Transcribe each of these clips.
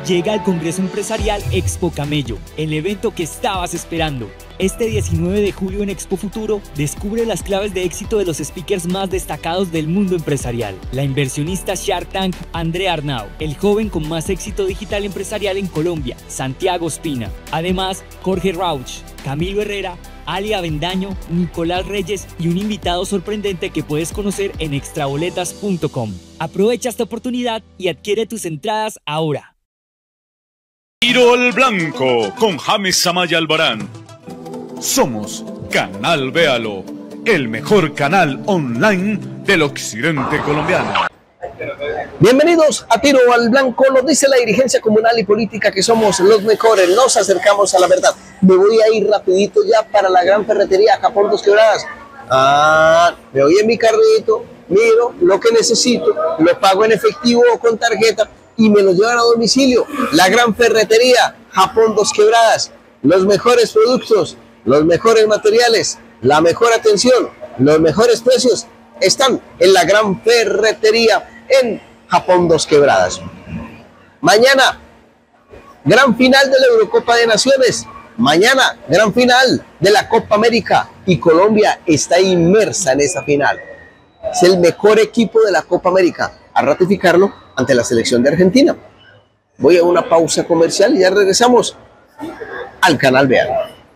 Llega al Congreso Empresarial Expo Camello, el evento que estabas esperando. Este 19 de julio en Expo Futuro, descubre las claves de éxito de los speakers más destacados del mundo empresarial. La inversionista Shark Tank, Andrea Arnau, el joven con más éxito digital empresarial en Colombia, Santiago Ospina. Además, Jorge Rauch, Camilo Herrera, Ali Avendaño, Nicolás Reyes y un invitado sorprendente que puedes conocer en extraboletas.com. Aprovecha esta oportunidad y adquiere tus entradas ahora. Tiro al Blanco con James Amaya Albarán. Somos Canal Véalo, el mejor canal online del occidente colombiano. Bienvenidos a Tiro al Blanco. Lo dice la dirigencia comunal y política que somos los mejores. Nos acercamos a la verdad. Me voy a ir rapidito ya para la gran ferretería Japón Dos Quebradas. Me voy en mi carrito, miro lo que necesito, lo pago en efectivo o con tarjeta y me lo llevan a domicilio. La gran ferretería Japón Dos Quebradas. Los mejores productos, los mejores materiales, la mejor atención, los mejores precios están en la gran ferretería en Japón Dos Quebradas. Mañana, gran final de la Eurocopa de Naciones. Mañana, gran final de la Copa América. Y Colombia está inmersa en esa final. Es el mejor equipo de la Copa América, a ratificarlo ante la selección de Argentina. Voy a una pausa comercial y ya regresamos al canal Vean.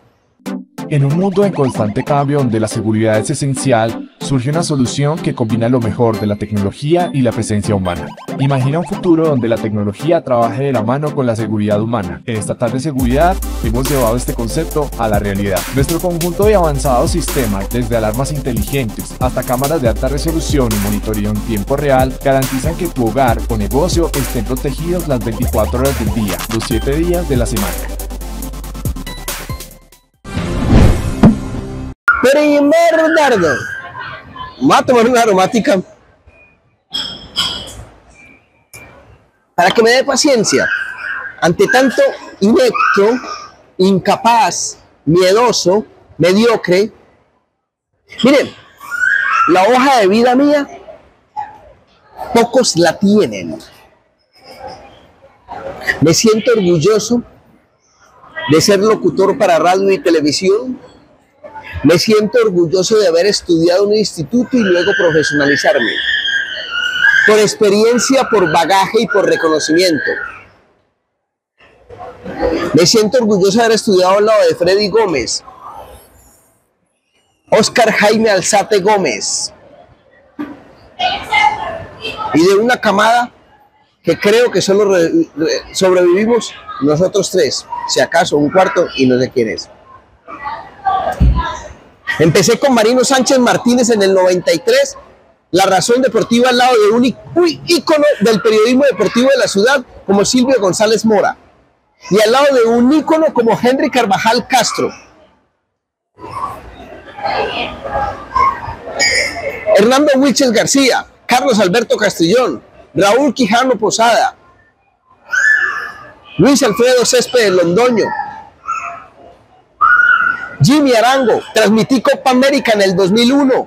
En un mundo en constante cambio donde la seguridad es esencial, surge una solución que combina lo mejor de la tecnología y la presencia humana. Imagina un futuro donde la tecnología trabaje de la mano con la seguridad humana. En esta tarde de seguridad hemos llevado este concepto a la realidad. Nuestro conjunto de avanzados sistemas, desde alarmas inteligentes hasta cámaras de alta resolución y monitoreo en tiempo real, garantizan que tu hogar o negocio estén protegidos las 24 horas del día, los 7 días de la semana. Primer dardo. Voy a tomar una aromática para que me dé paciencia ante tanto inepto, incapaz, miedoso, mediocre. Miren, la hoja de vida mía, pocos la tienen. Me siento orgulloso de ser locutor para radio y televisión. Me siento orgulloso de haber estudiado en un instituto y luego profesionalizarme. Por experiencia, por bagaje y por reconocimiento. Me siento orgulloso de haber estudiado al lado de Freddy Gómez, Oscar Jaime Alzate Gómez, y de una camada que creo que solo sobrevivimos nosotros tres, si acaso un cuarto y no sé quién es. Empecé con Marino Sánchez Martínez en el 93, La Razón Deportiva al lado de un ícono del periodismo deportivo de la ciudad como Silvio González Mora y al lado de un ícono como Henry Carvajal Castro. Hernando Wilches García, Carlos Alberto Castellón, Raúl Quijano Posada, Luis Alfredo Céspedes Londoño, Jimmy Arango. Transmití Copa América en el 2001.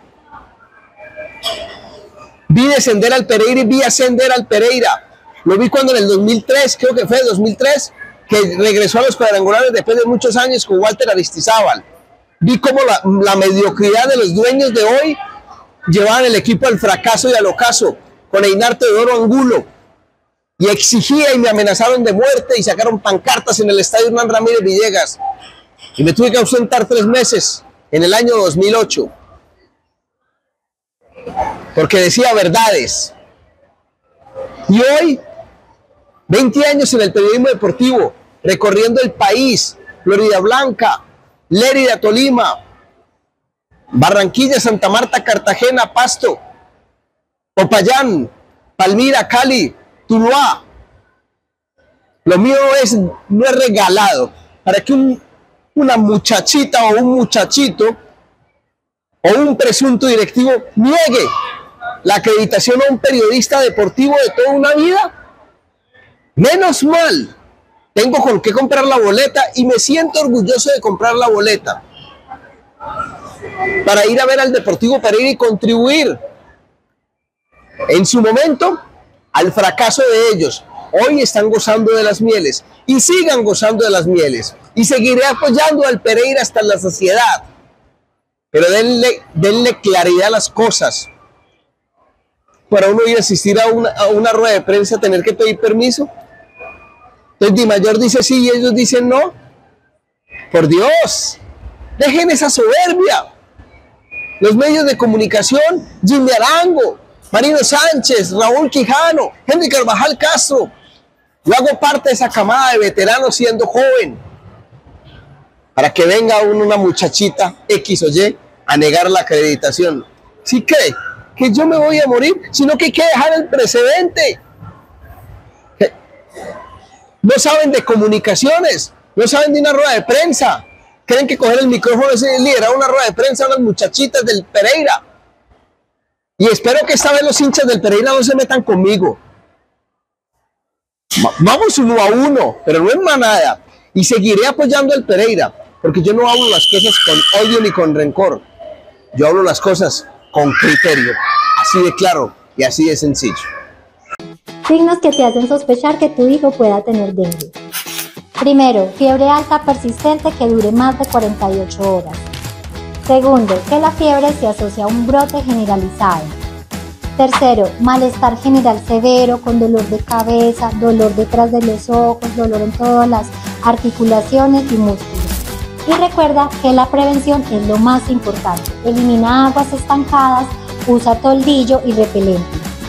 Vi descender al Pereira y vi ascender al Pereira. Lo vi cuando en el 2003, creo que fue el 2003, que regresó a los cuadrangulares después de muchos años con Walter Aristizábal. Vi cómo la mediocridad de los dueños de hoy llevaban el equipo al fracaso y al ocaso con Einar Teodoro Angulo. Y exigía y me amenazaron de muerte y sacaron pancartas en el estadio Hernán Ramírez Villegas. Y me tuve que ausentar 3 meses en el año 2008 porque decía verdades. Y hoy, 20 años en el periodismo deportivo, recorriendo el país, Florida Blanca, Lérida, Tolima, Barranquilla, Santa Marta, Cartagena, Pasto, Popayán, Palmira, Cali, Tuluá. Lo mío no es regalado para que una muchachita o un muchachito o un presunto directivo niegue la acreditación a un periodista deportivo de toda una vida. Menos mal, tengo con qué comprar la boleta y me siento orgulloso de comprar la boleta para ir a ver al Deportivo Pereira y contribuir en su momento al fracaso de ellos. hoy están gozando de las mieles y sigan gozando de las mieles. Y seguiré apoyando al Pereira hasta la saciedad. Pero denle claridad a las cosas. Para uno ir a asistir a una rueda de prensa, tener que pedir permiso. Entonces Di Mayor dice sí y ellos dicen no. Por Dios, dejen esa soberbia. Los medios de comunicación, Jimmy Arango, Marino Sánchez, Raúl Quijano, Henry Carvajal Castro. Yo hago parte de esa camada de veteranos siendo joven. Para que venga una muchachita X o Y a negar la acreditación. ¿Sí cree que yo me voy a morir? Sino que hay que dejar el precedente. No saben de comunicaciones, no saben de una rueda de prensa. Creen que coger el micrófono es liderar una rueda de prensa a unas muchachitas del Pereira. Y espero que esta vez los hinchas del Pereira no se metan conmigo. Vamos 1-1, pero no en manada. Y seguiré apoyando al Pereira, porque yo no hablo las cosas con odio ni con rencor. Yo hablo las cosas con criterio, así de claro y así de sencillo. Signos que te hacen sospechar que tu hijo pueda tener dengue. Primero, fiebre alta persistente que dure más de 48 horas. Segundo, que la fiebre se asocia a un brote generalizado. Tercero, malestar general severo con dolor de cabeza, dolor detrás de los ojos, dolor en todas las articulaciones y músculos. Y recuerda que la prevención es lo más importante. Elimina aguas estancadas, usa toldillo y repelente.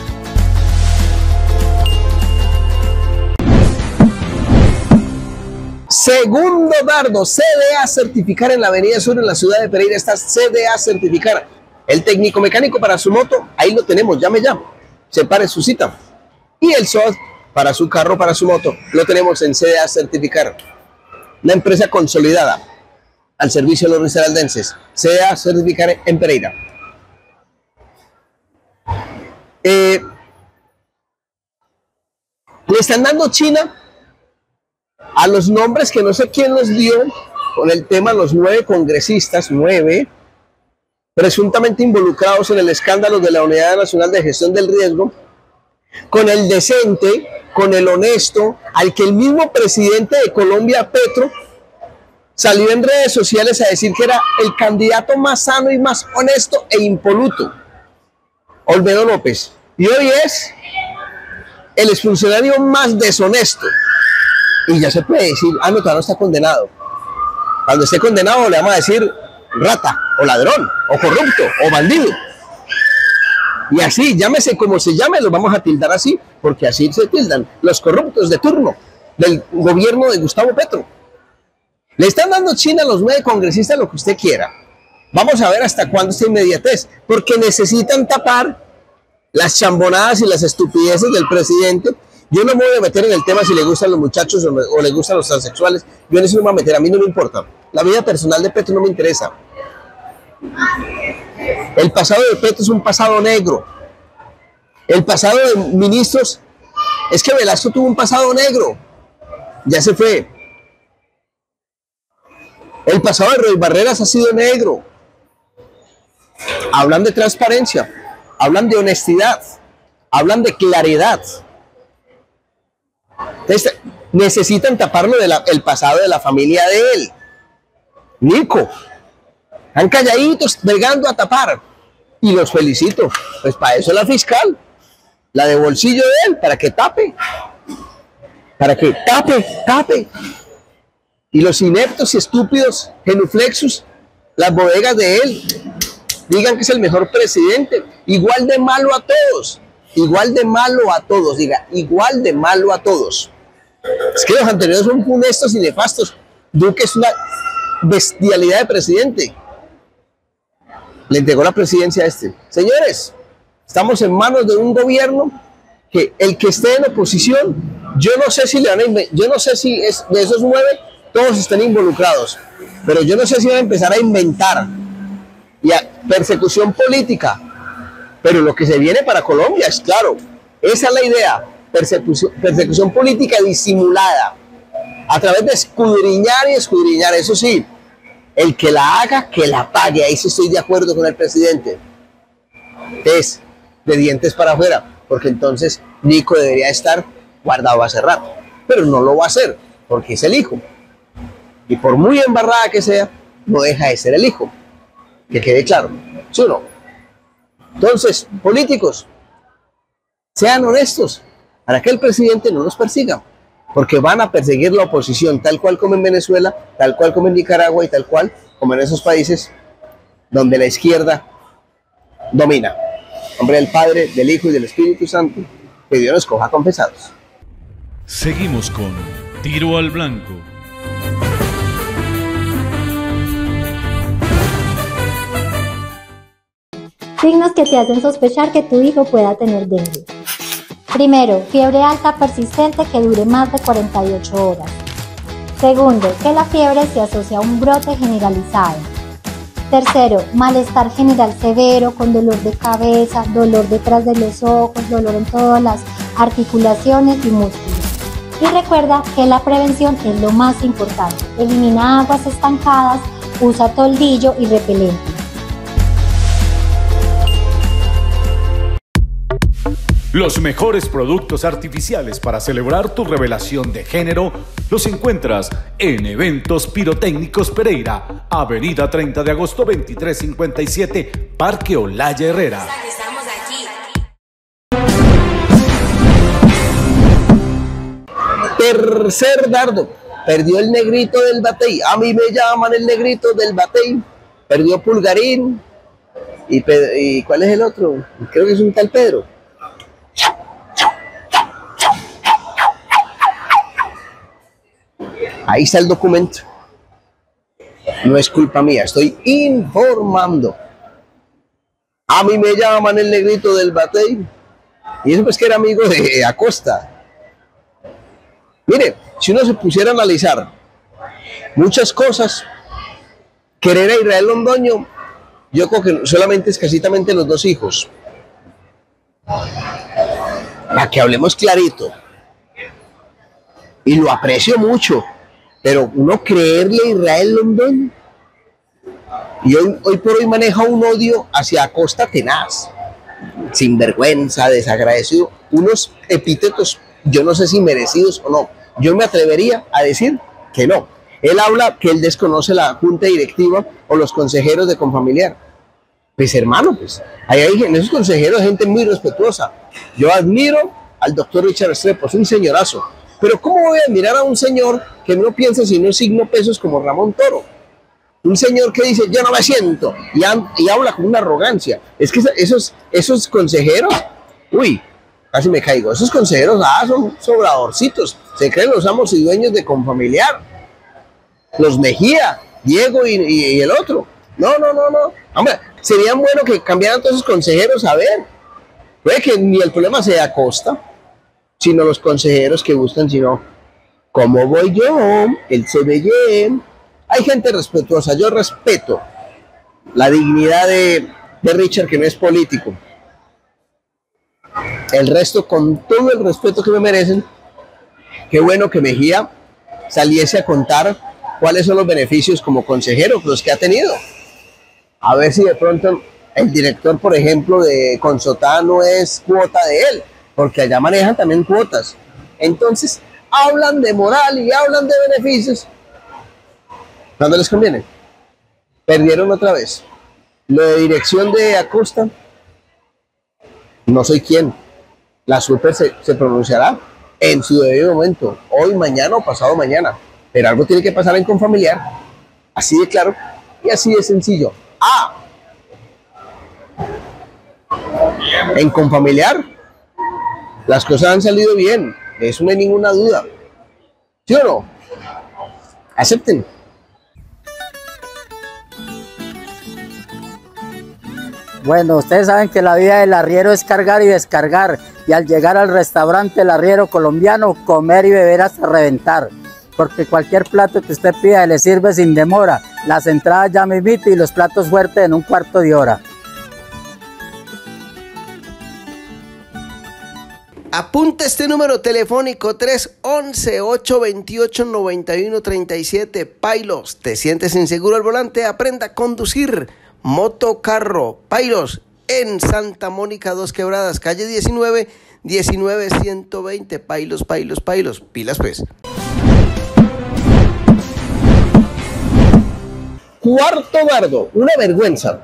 Segundo dardo, CDA Certificar en la Avenida Sur, en la ciudad de Pereira, está CDA Certificar. El técnico mecánico para su moto, ahí lo tenemos, llame ya, separe su cita. Y el SOAT para su carro, para su moto, lo tenemos en CDA Certificar. Una empresa consolidada al servicio de los risaraldenses. CDA Certificar en Pereira. Le están dando China a los nombres que no sé quién los dio con el tema, los 9 congresistas, 9, presuntamente involucrados en el escándalo de la Unidad Nacional de Gestión del Riesgo, con el decente, con el honesto, al que el mismo presidente de Colombia, Petro, salió en redes sociales a decir que era el candidato más sano y más honesto e impoluto, Olmedo López. Y hoy es el exfuncionario más deshonesto. Y ya se puede decir, no, todavía no está condenado. Cuando esté condenado le vamos a decir rata, o ladrón, o corrupto, o bandido. Y así, llámese como se llame, lo vamos a tildar así, porque así se tildan los corruptos de turno del gobierno de Gustavo Petro. Le están dando China a los 9 congresistas lo que usted quiera. Vamos a ver hasta cuándo esta inmediatez, porque necesitan tapar las chambonadas y las estupideces del presidente. Yo no me voy a meter en el tema si le gustan los muchachos o le gustan los transexuales. Yo en eso no me voy a meter, a mí no me importa. La vida personal de Petro no me interesa. El pasado de Petro es un pasado negro. El pasado de ministros, es que Velasco tuvo un pasado negro. Ya se fue. El pasado de Roy Barreras ha sido negro. Hablan de transparencia, hablan de honestidad, hablan de claridad. Entonces, necesitan taparlo el pasado de la familia de él. Nico, están calladitos, bregando a tapar. Y los felicito. Pues para eso es la fiscal, la de bolsillo de él, para que tape. Para que tape. Y los ineptos y estúpidos genuflexos, las bodegas de él, digan que es el mejor presidente. Igual de malo a todos. Igual de malo a todos, diga, igual de malo a todos. Es que los anteriores son funestos y nefastos. Duque es una bestialidad de presidente. Le entregó la presidencia a este. Señores, estamos en manos de un gobierno que el que esté en oposición, yo no sé si es de esos 9 todos estén involucrados, pero yo no sé si van a empezar a inventar y a persecución política. Pero lo que se viene para Colombia es claro, esa es la idea, persecución política disimulada, a través de escudriñar y escudriñar, eso sí, el que la haga, que la pague, ahí sí estoy de acuerdo con el presidente, es de dientes para afuera, porque entonces Nico debería estar guardado hace rato, pero no lo va a hacer porque es el hijo. Y por muy embarrada que sea, no deja de ser el hijo. Que quede claro, ¿sí o no? Entonces, políticos, sean honestos para que el presidente no los persiga, porque van a perseguir la oposición, tal cual como en Venezuela, tal cual como en Nicaragua y tal cual como en esos países donde la izquierda domina. En nombre del Padre, del Hijo y del Espíritu Santo, que Dios nos coja confesados. Seguimos con Tiro al Blanco. Signos que te hacen sospechar que tu hijo pueda tener dengue. Primero, fiebre alta persistente que dure más de 48 horas. Segundo, que la fiebre se asocia a un brote generalizado. Tercero, malestar general severo con dolor de cabeza, dolor detrás de los ojos, dolor en todas las articulaciones y músculos. Y recuerda que la prevención es lo más importante. Elimina aguas estancadas, usa toldillo y repelente. Los mejores productos artificiales para celebrar tu revelación de género los encuentras en Eventos Pirotécnicos Pereira, Avenida 30 de agosto 2357, Parque Olaya Herrera. Tercer dardo, perdió el negrito del batey, a mí me llaman el negrito del batey, perdió Pulgarín, y ¿cuál es el otro? Creo que es un tal Pedro. Ahí está el documento. No es culpa mía, estoy informando. A mí me llaman el negrito del batey. Y eso pues que era amigo de Acosta. Mire, si uno se pusiera a analizar muchas cosas, querer a Israel Londoño, yo creo que solamente escasitamente los dos hijos. Para que hablemos clarito. Y lo aprecio mucho. Pero uno creerle a Israel Londoño, y hoy por hoy maneja un odio hacia Acosta tenaz, sinvergüenza, desagradecido, unos epítetos, yo no sé si merecidos o no. Yo me atrevería a decir que no. Él habla que él desconoce la junta directiva o los consejeros de Confamiliar. Pues hermano, pues ahí hay en esos consejeros gente muy respetuosa. Yo admiro al doctor Richard Restrepo, es un señorazo. Pero ¿cómo voy a admirar a un señor que no piensa sino signo pesos como Ramón Toro? Un señor que dice, yo no me siento, y habla con una arrogancia. Es que esos consejeros, uy, casi me caigo. Esos consejeros, son sobradorcitos. Se creen los amos y dueños de Confamiliar. Los Mejía, Diego y el otro. No. Hombre, sería bueno que cambiaran todos esos consejeros, a ver. Puede que ni el problema sea Acosta, sino los consejeros que buscan, sino ¿cómo voy yo? El CBY. Hay gente respetuosa, yo respeto la dignidad de Richard, que no es político. El resto, con todo el respeto que me merecen, qué bueno que Mejía saliese a contar cuáles son los beneficios como consejero, los que ha tenido. A ver si de pronto el director, por ejemplo, de Consotá no es cuota de él, porque allá manejan también cuotas. Entonces, hablan de moral y hablan de beneficios cuando les conviene. Perdieron otra vez. Lo de dirección de Acosta, no soy quien. La super se pronunciará en su debido momento, hoy, mañana o pasado mañana. Pero algo tiene que pasar en Confamiliar. Así de claro y así de sencillo. En Confamiliar las cosas han salido bien, de eso no hay ninguna duda. ¿Sí o no? Acepten. Bueno, ustedes saben que la vida del arriero es cargar y descargar, y al llegar al restaurante El Arriero Colombiano, comer y beber hasta reventar, porque cualquier plato que usted pida le sirve sin demora, las entradas ya mismito y los platos fuertes en un cuarto de hora. Apunta este número telefónico 311-828-9137. Pailos, ¿te sientes inseguro al volante? Aprenda a conducir moto, carro. Pailos, en Santa Mónica, 2 Quebradas, calle 19, 19-120, pailos, pilas pues. Cuarto dardo, una vergüenza.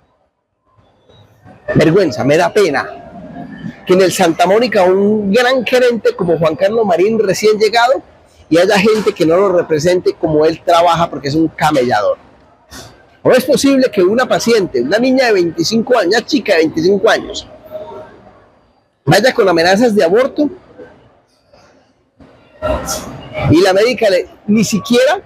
Vergüenza, me da pena que en el Santa Mónica un gran gerente como Juan Carlos Marín recién llegado y haya gente que no lo represente como él trabaja porque es un camellador. ¿Cómo es posible que una paciente, una niña de 25 años, una chica de 25 años, vaya con amenazas de aborto y la médica ni siquiera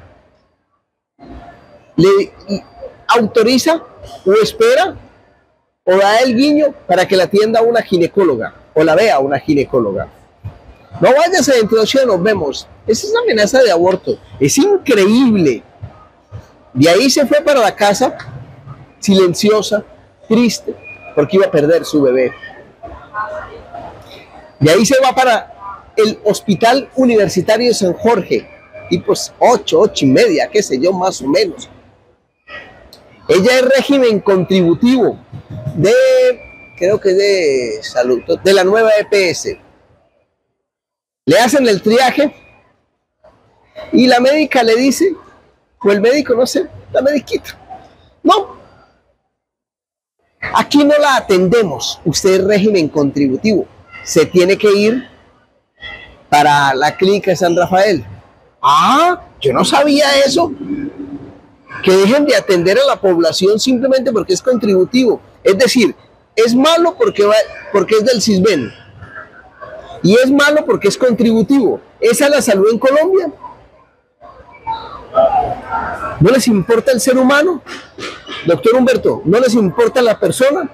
le autoriza o espera o da el guiño para que la atienda una ginecóloga o la vea una ginecóloga? No vayas a dentro de 8 nos vemos. Esa es una amenaza de aborto. Es increíble. De ahí se fue para la casa, silenciosa, triste, porque iba a perder su bebé. De ahí se va para el Hospital Universitario de San Jorge, tipos 8:30, qué sé yo, más o menos. Ella es régimen contributivo creo que es de salud, de la nueva EPS. Le hacen el triaje y la médica le dice, o el médico, no sé, la mediquita, no, aquí no la atendemos, usted es régimen contributivo, se tiene que ir para la clínica de San Rafael. Ah, yo no sabía eso, que dejen de atender a la población simplemente porque es contributivo. Es decir, es malo porque es del CISBEN y es malo porque es contributivo. ¿Esa es la salud en Colombia? ¿No les importa el ser humano? Doctor Humberto, ¿no les importa la persona?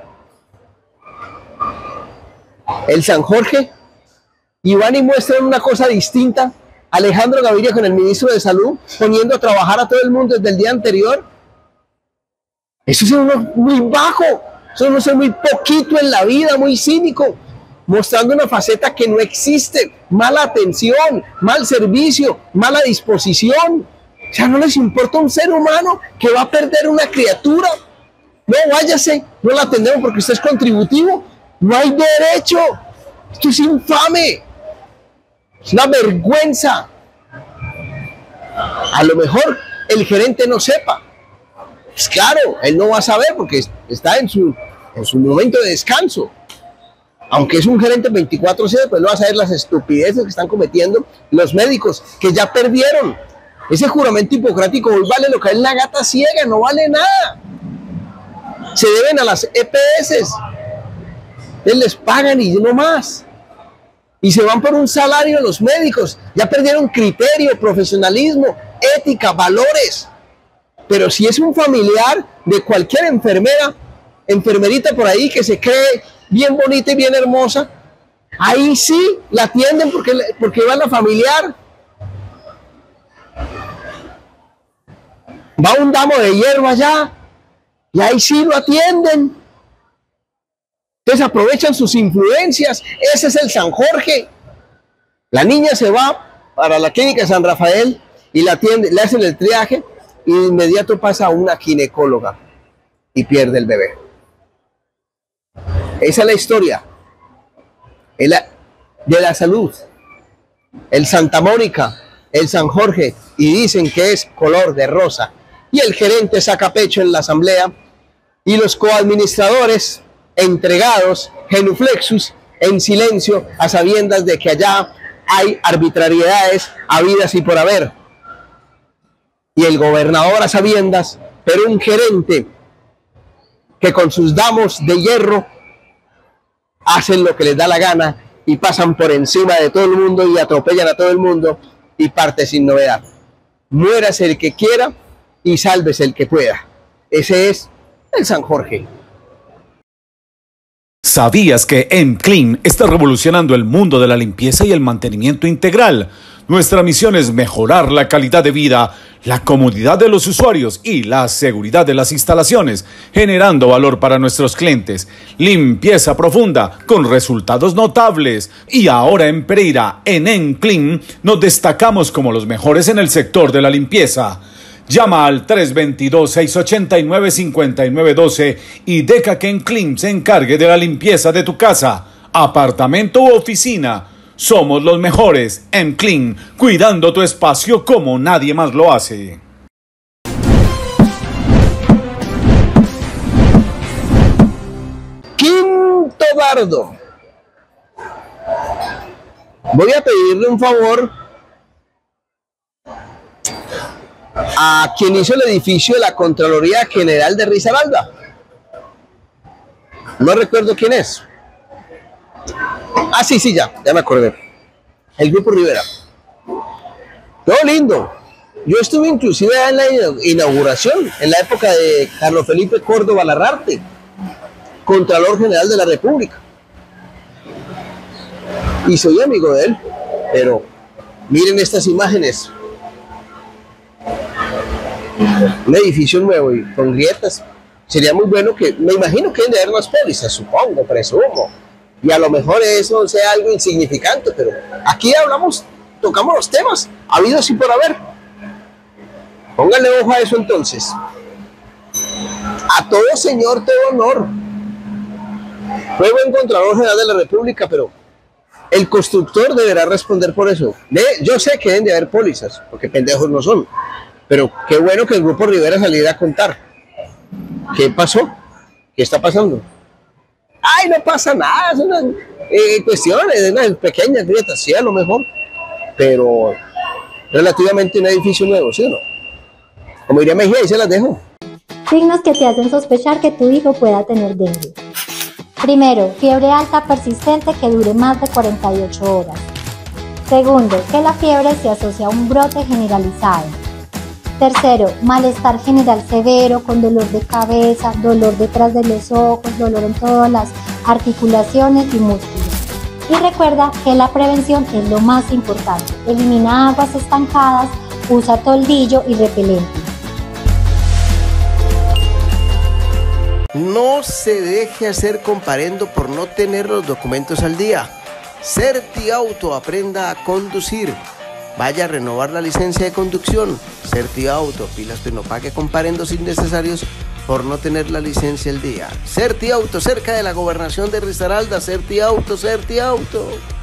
El San Jorge, y van y muestran una cosa distinta. Alejandro Gaviria con el ministro de Salud poniendo a trabajar a todo el mundo desde el día anterior. Eso es uno muy bajo, eso es uno muy poquito en la vida, muy cínico, mostrando una faceta que no existe. Mala atención, mal servicio, mala disposición. O sea, no les importa un ser humano que va a perder una criatura. No, váyase, no la atendemos porque usted es contributivo. No hay derecho. Esto es infame. Es una vergüenza. A lo mejor el gerente no sepa. Pues claro, él no va a saber porque está en su momento de descanso. Aunque es un gerente 24/7, pues no va a saber las estupideces que están cometiendo los médicos, que ya perdieron. Ese juramento hipocrático hoy vale lo que es la gata ciega, no vale nada. Se deben a las EPS. Ellos les pagan y no más. Y se van por un salario los médicos. Ya perdieron criterio, profesionalismo, ética, valores. Pero si es un familiar de cualquier enfermerita por ahí que se cree bien bonita y bien hermosa, ahí sí la atienden porque va la familiar. Va un damo de hierro allá y ahí sí lo atienden. Entonces aprovechan sus influencias. Ese es el San Jorge. La niña se va para la clínica de San Rafael y la atienden, le hacen el triaje y de inmediato pasa a una ginecóloga y pierde el bebé. Esa es la historia de la salud. El Santa Mónica, el San Jorge, y dicen que es color de rosa. Y el gerente saca pecho en la asamblea y los coadministradores entregados, genuflexus, en silencio, a sabiendas de que allá hay arbitrariedades habidas y por haber. Y el gobernador a sabiendas, pero un gerente que con sus damos de hierro hacen lo que les da la gana y pasan por encima de todo el mundo y atropellan a todo el mundo y parte sin novedad. Muérase el que quiera y sálvese el que pueda. Ese es el San Jorge. ¿Sabías que EnClean está revolucionando el mundo de la limpieza y el mantenimiento integral? Nuestra misión es mejorar la calidad de vida, la comodidad de los usuarios y la seguridad de las instalaciones, generando valor para nuestros clientes. Limpieza profunda con resultados notables. Y ahora en Pereira, en EnClean, nos destacamos como los mejores en el sector de la limpieza. Llama al 322-689-5912 y deja que EnClean se encargue de la limpieza de tu casa. apartamento u oficina. Somos los mejores en Clean, cuidando tu espacio como nadie más lo hace. Quinto dardo. Voy a pedirle un favor a quien hizo el edificio de la Contraloría General de Risaralda. No recuerdo quién es. Ah, sí, ya me acordé. El Grupo Rivera. Todo lindo. Yo estuve inclusive en la inauguración, en la época de Carlos Felipe Córdoba Larrarte, Contralor General de la República. Y soy amigo de él, pero miren estas imágenes. Un edificio nuevo y con grietas. Sería muy bueno que, me imagino que deben de haber más pólizas, supongo, presumo. Y a lo mejor eso sea algo insignificante, pero aquí hablamos, tocamos los temas, habidos y por haber. Pónganle ojo a eso entonces. A todo señor, todo honor. Fue buen Contralor General de la República, pero el constructor deberá responder por eso. Yo sé que deben de haber pólizas, porque pendejos no son. Pero qué bueno que el Grupo Rivera saliera a contar. ¿Qué pasó? ¿Qué está pasando? ¡Ay, no pasa nada! Son unas cuestiones, unas pequeñas grietas, sí, a lo mejor. Pero relativamente un edificio nuevo, ¿sí o no? Como diría Mejía, ahí se las dejo. Signos que te hacen sospechar que tu hijo pueda tener dengue. Primero, fiebre alta persistente que dure más de 48 horas. Segundo, que la fiebre se asocia a un brote generalizado. Tercero, malestar general severo con dolor de cabeza, dolor detrás de los ojos, dolor en todas las articulaciones y músculos. Y recuerda que la prevención es lo más importante. Elimina aguas estancadas, usa toldillo y repelente. No se deje hacer comparendo por no tener los documentos al día. Certiauto, aprenda a conducir. Vaya a renovar la licencia de conducción. Certiauto, pilas que no pague comparendos innecesarios por no tener la licencia al día. Certiauto, cerca de la gobernación de Risaralda. Certiauto, Certiauto.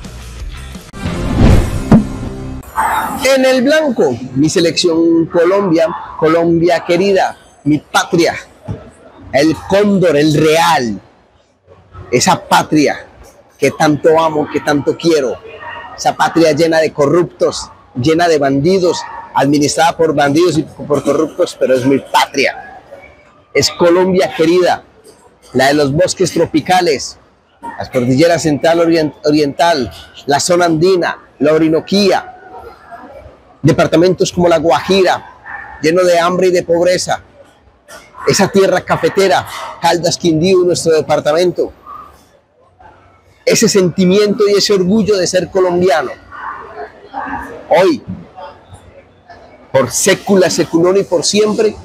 En el blanco, mi selección Colombia, Colombia querida, mi patria. El cóndor, el real. Esa patria que tanto amo, que tanto quiero. Esa patria llena de corruptos, llena de bandidos, administrada por bandidos y por corruptos, pero es mi patria. Es Colombia querida, la de los bosques tropicales, las cordilleras central oriental, la zona andina, la Orinoquía, departamentos como la Guajira, lleno de hambre y de pobreza, esa tierra cafetera, Caldas, Quindío, nuestro departamento, ese sentimiento y ese orgullo de ser colombiano. Hoy, por sécula, seculón y por siempre,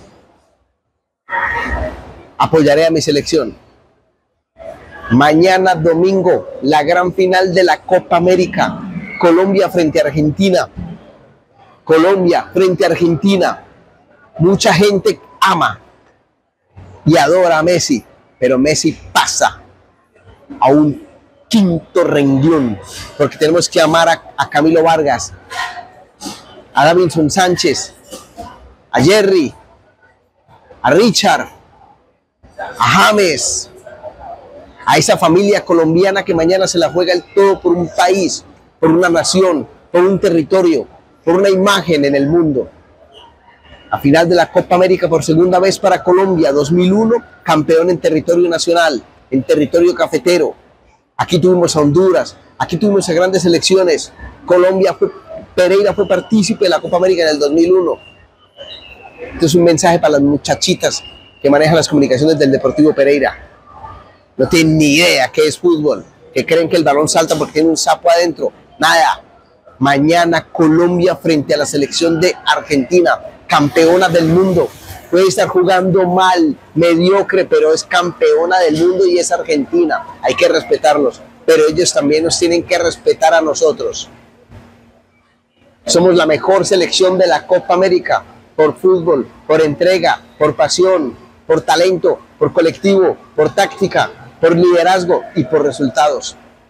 apoyaré a mi selección. Mañana domingo, la gran final de la Copa América. Colombia frente a Argentina. Colombia frente a Argentina. Mucha gente ama y adora a Messi, pero Messi pasa a un quinto renglón, porque tenemos que amar a Camilo Vargas, a Davinson Sánchez, a Jerry, a Richard, a James, a esa familia colombiana que mañana se la juega el todo por un país, por una nación, por un territorio, por una imagen en el mundo. A final de la Copa América por segunda vez para Colombia, 2001, campeón en territorio nacional, en territorio cafetero. Aquí tuvimos a Honduras, aquí tuvimos a grandes selecciones. Pereira fue partícipe de la Copa América en el 2001. Este es un mensaje para las muchachitas que manejan las comunicaciones del Deportivo Pereira. No tienen ni idea qué es fútbol, que creen que el balón salta porque tiene un sapo adentro. Nada. Mañana Colombia frente a la selección de Argentina, campeona del mundo. Puede estar jugando mal, mediocre, pero es campeona del mundo y es Argentina. Hay que respetarlos, pero ellos también nos tienen que respetar a nosotros. Somos la mejor selección de la Copa América, por fútbol, por entrega, por pasión, por talento, por colectivo, por táctica, por liderazgo y por resultados.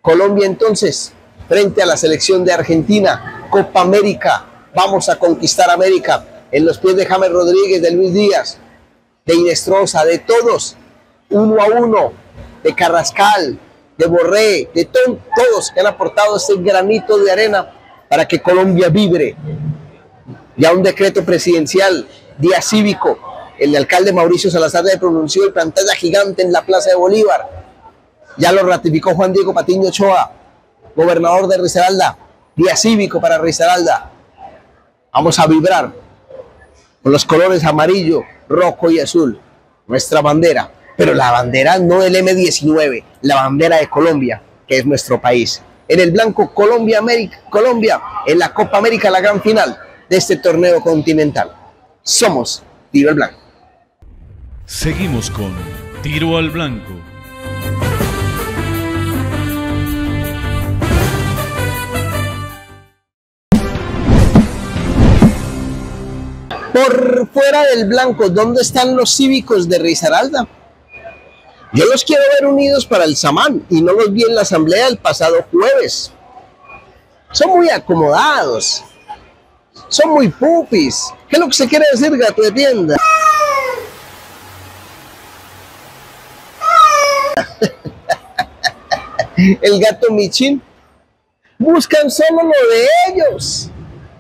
Colombia entonces, frente a la selección de Argentina, Copa América, vamos a conquistar América, en los pies de James Rodríguez, de Luis Díaz, de Inestrosa, de todos, 1-1, de Carrascal, de Borré, de todos que han aportado ese granito de arena para que Colombia vibre. Ya un decreto presidencial, día cívico, el alcalde Mauricio Salazar le pronunció en pantalla gigante en la Plaza de Bolívar. Ya lo ratificó Juan Diego Patiño Ochoa, gobernador de Risaralda, día cívico para Risaralda. Vamos a vibrar con los colores amarillo, rojo y azul, nuestra bandera, pero la bandera no del M19, la bandera de Colombia, que es nuestro país. En el blanco, Colombia en la Copa América, la gran final de este torneo continental. Somos Tiro al Blanco. Seguimos con Tiro al Blanco. Por fuera del blanco, ¿dónde están los cívicos de Risaralda? Yo los quiero ver unidos para el Samán y no los vi en la asamblea el pasado jueves. Son muy acomodados, son muy pupis. ¿Qué es lo que se quiere decir, gato de tienda? El gato Michín. Buscan solo lo de ellos.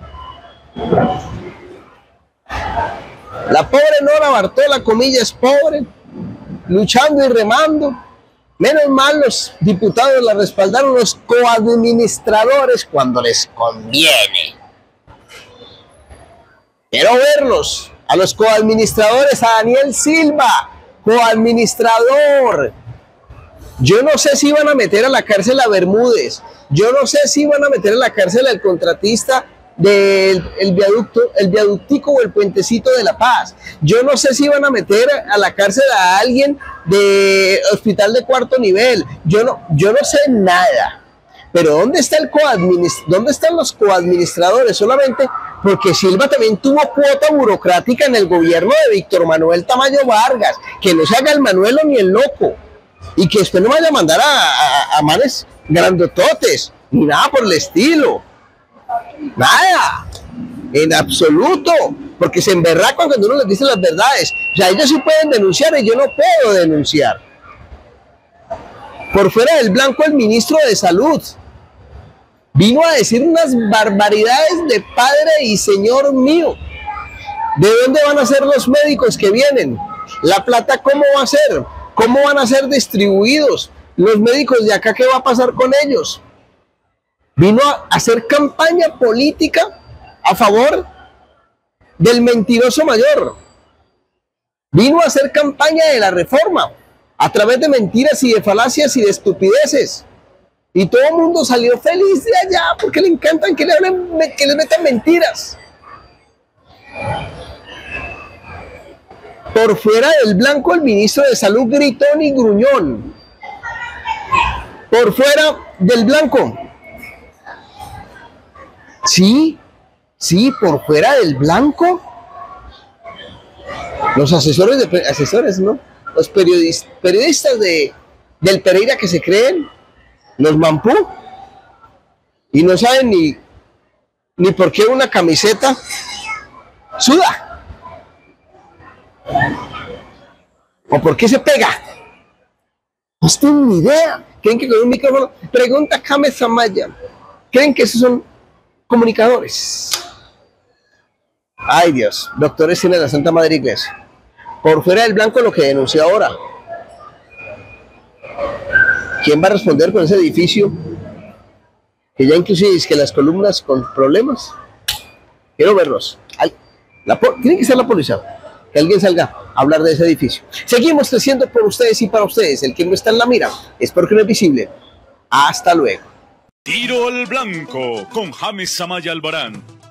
La pobre Nora Bartola, comillas, pobre, luchando y remando. Menos mal los diputados la respaldaron, los coadministradores, cuando les conviene. Quiero verlos, a los coadministradores, a Daniel Silva, coadministrador. Yo no sé si iban a meter a la cárcel a Bermúdez, yo no sé si iban a meter a la cárcel al contratista del viaductico o el puentecito de La Paz. Yo no sé si iban a meter a la cárcel a alguien de hospital de cuarto nivel. Yo no sé nada. Pero ¿dónde está dónde están los coadministradores? Solamente porque Silva también tuvo cuota burocrática en el gobierno de Víctor Manuel Tamayo Vargas. Que no se haga el Manuelo ni el loco. Y que después no vaya a mandar a manes grandototes, ni nada por el estilo. Nada, en absoluto, porque se emberracan cuando uno les dice las verdades. O sea, ellos sí pueden denunciar y yo no puedo denunciar. Por fuera del blanco, el ministro de Salud vino a decir unas barbaridades de padre y señor mío. ¿De dónde van a ser los médicos que vienen? ¿La plata cómo va a ser? ¿Cómo van a ser distribuidos? Los médicos de acá, ¿qué va a pasar con ellos? Vino a hacer campaña política a favor del mentiroso mayor. Vino a hacer campaña de la reforma a través de mentiras y de falacias y de estupideces. Y todo el mundo salió feliz de allá porque le encantan que les metan mentiras. Por fuera del blanco, el ministro de Salud gritón y gruñón. Por fuera del blanco. Sí, por fuera del blanco. Los asesores, ¿no? Los periodistas del Pereira que se creen, los mampú, y no saben ni por qué una camiseta suda. ¿O por qué se pega? No tienen ni idea. ¿Creen que con un micrófono? Pregunta James Amaya. ¿Creen que esos son comunicadores? Ay Dios, doctores tiene la Santa Madre Iglesia. Por fuera del blanco lo que denunció ahora. ¿Quién va a responder con ese edificio? Que ya inclusive dice que las columnas con problemas. Quiero verlos. Tiene que ser la policía. Que alguien salga a hablar de ese edificio. Seguimos creciendo por ustedes y para ustedes. El que no está en la mira es porque no es visible. Hasta luego. Tiro al Blanco con James Amaya Albarán.